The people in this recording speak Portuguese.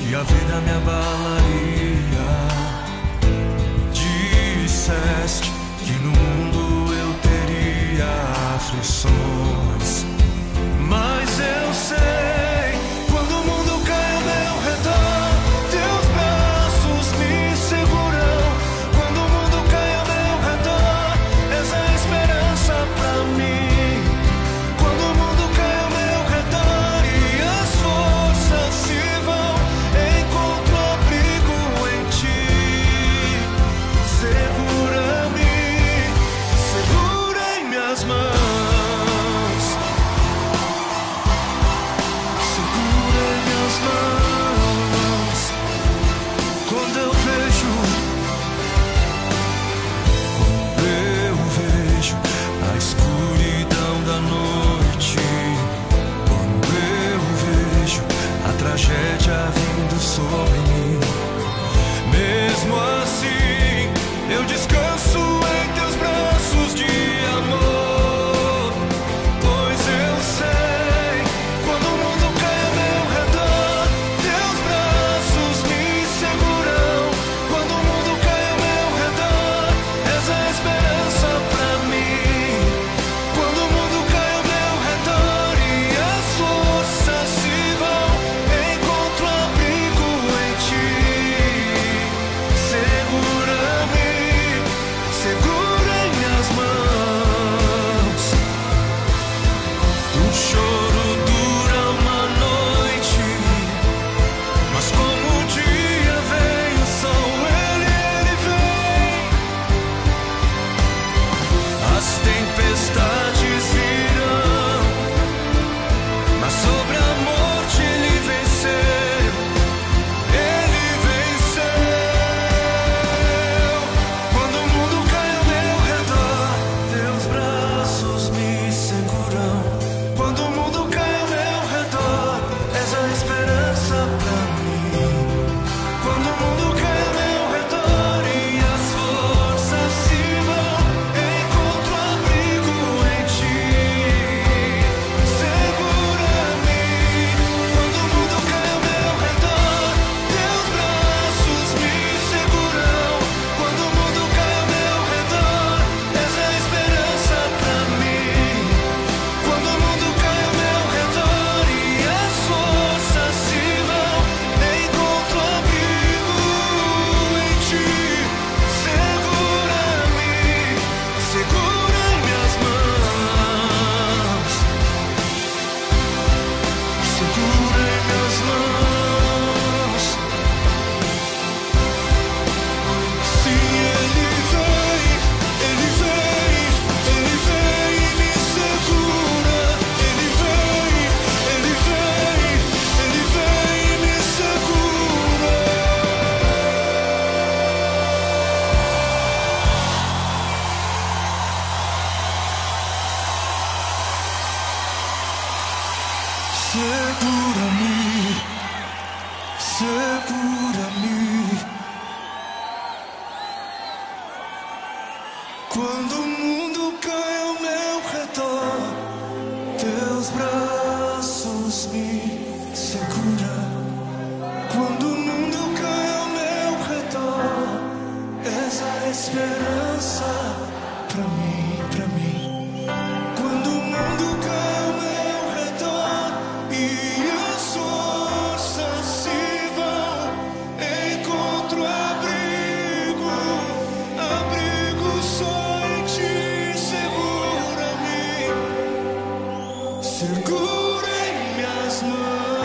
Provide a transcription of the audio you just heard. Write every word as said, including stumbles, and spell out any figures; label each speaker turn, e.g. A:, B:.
A: e a vida me abalaria. Disseste que no mundo eu teria aflições, mas eu sei, quando o mundo cai ao meu redor, teus braços me seguram. Quando o mundo cai ao meu redor, és a esperança pra mim. Quando o mundo cai ao meu redor e as forças se vão, encontro abrigo em ti. Segura-me, segura em minhas mãos. Mãos, quando eu vejo, quando eu vejo a escuridão da noite, quando eu vejo a tragédia vindo sobre mim, mesmo assim eu descanso em teus braços de amor, pois eu sei, quando o mundo cai ao meu redor, teus braços me seguram. Quando o mundo cai ao meu redor, és a esperança pra mim. Quando o mundo cai ao meu redor e as forças se vão, encontro abrigo em ti. Segura-me, segura em minhas mãos. O choro dura uma noite, mas como o dia vem, o sol ele, ele vem. As tempestades virão, mas sobre a morte ele venceu. Ele venceu. Quando o mundo cai ao meu redor, teus braços me seguram. Quando o mundo cai ao meu redor, és a esperança pra mim. Quando o mundo cai ao meu redor e as forças se vão, encontro abrigo em ti. Segura-me. Quando o mundo cai ao meu redor, teus braços me seguram. Quando o mundo cai ao meu redor, és a esperança pra mim. Quando o mundo cai ao meu redor e as forças se vão, encontro abrigo em ti. Segura-me, segura em minhas mãos. Segura em minhas mãos. Sim, ele vem, ele vem, ele vem e me segura. Ele vem, ele vem, ele vem e me segura. Segura-me, segura-me. Quando o mundo cai ao meu redor, teus braços me seguram. Quando o mundo cai ao meu redor, és a esperança pra mim, pra mim. Quando o mundo cai ao meu redor e as forças se vão, encontro abrigo, abrigo só em ti. Segura-me, segura em minhas mãos.